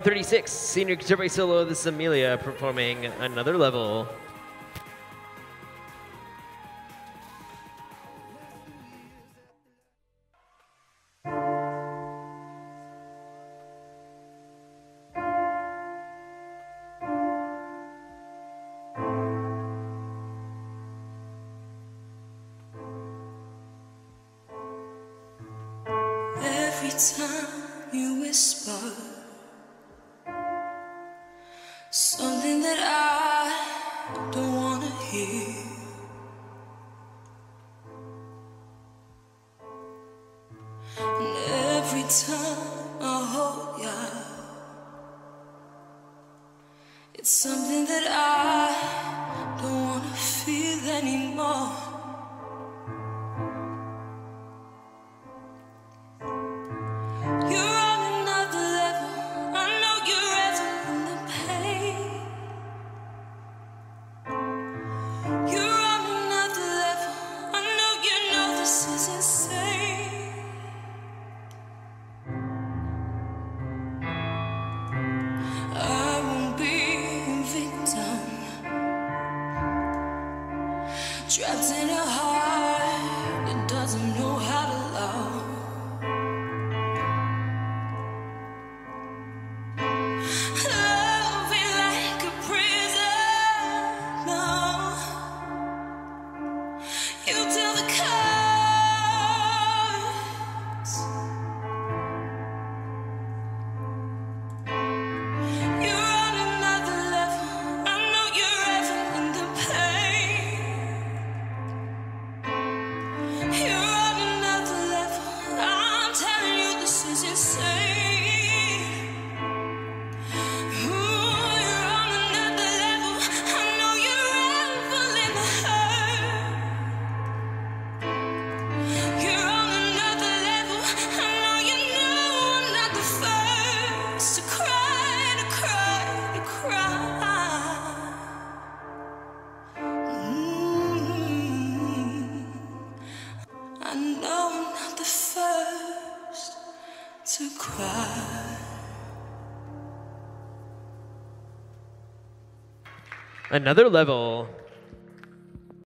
36, senior contemporary solo. This is Amelia performing Another Level. Every time you whisper something that I don't want to hear, and every time I hold you, it's something that I don't want to feel anymore. Trapped in a heart that doesn't know how to love. Love ain't like a prison, no. You deal the cards. You're on another level. I know you're ever in the pain. You're on another level. I'm telling you, this is insane. Ooh, you're on another level. I know you're ever in the hurt. You're on another level. I know you know I'm not the first to cry, to cry, to cry. I know I'm not the first to cry. Another Level.